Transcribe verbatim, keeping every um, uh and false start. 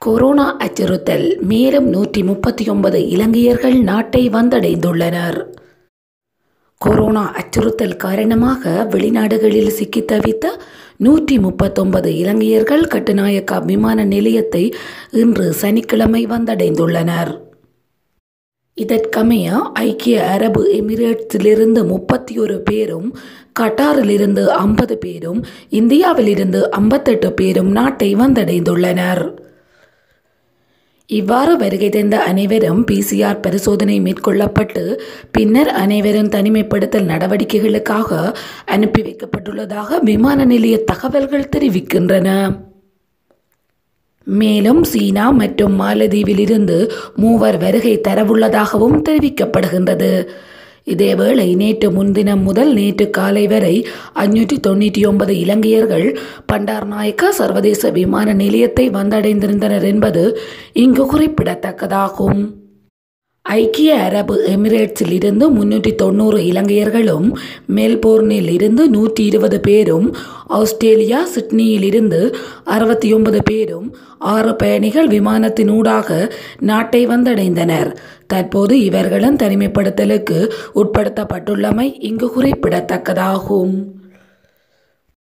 Corona அச்சுறுத்தல் மேலும் நூற்றி முப்பத்தி ஒன்பது இலங்கையர்கள் நாட்டை வந்தடைந்துள்ளனர். கொரோனா அச்சுறுத்தல் காரணமாக வெளிநாடுகளில் சிக்கி தவித்த நூற்றி முப்பத்தொன்பது இலங்கையர்கள் கட்டுநாயக்கா விமான நிலையத்தை இன்று சனிக்கிழமை வந்தடைந்துள்ளனர். இதற்கமைய ஐக்கிய அரபு எமிரேட்ஸிலிருந்து முப்பத்தி ஒரு பேரும், கட்டாரிலிருந்து ஐம்பது பேரும், இந்தியாவிலிருந்து ஐம்பத்தெட்டு பேரும் நாட்டை வந்தடைந்துள்ளனர். இவ்வாறு வருகை தந்த அனைவரும் பிசிஆர் பரிசோதனை மேற்கொள்ளப்பட்டு பின்னர் அனைவரும் தனிமைப்படுத்தல் நடவடிக்கைகளுக்காக அனுப்பி வைக்கப்பட்டுள்ளதாக விமான நிலைய தகவல்கள் தெரிவிக்கின்றன. மேலும் சீனா மற்றும் மாலத்தீவிலிருந்து மூவர் வருகை தரவுள்ளதாகவும் தெரிவிக்கப்படுகின்றது. இதேவேளை நேற்று முன்தினம் முதல் நேற்று காலை வரை ஐநூற்றி தொண்ணூற்றி ஒன்பது இலங்கையர்கள் பண்டார்நாயக்கா சர்வதேச விமான நிலையத்தை வந்தடைந்திருந்தனர் என்பது இங்கு குறிப்பிடத்தக்கதாகும். ஐக்கிய அரபு எமிரேட்ஸில் இருந்து முன்னூற்றி தொண்ணூறு இலங்கையர்களும், மெல்போர்னில் இருந்து நூற்றி இருபது பேரும், ஆஸ்திரேலியா சிட்னியில் இருந்து அறுபத்தி ஒன்பது பேரும், ஆறு பயணிகள் விமானத்தினூடாக நாட்டை வந்தடைந்தனர். தற்போது இவர்களும் தனிமைப்படுத்தலுக்கு உட்படுத்தப்பட்டுள்ளமை இங்கு குறிப்பிடத்தக்கதாகும்.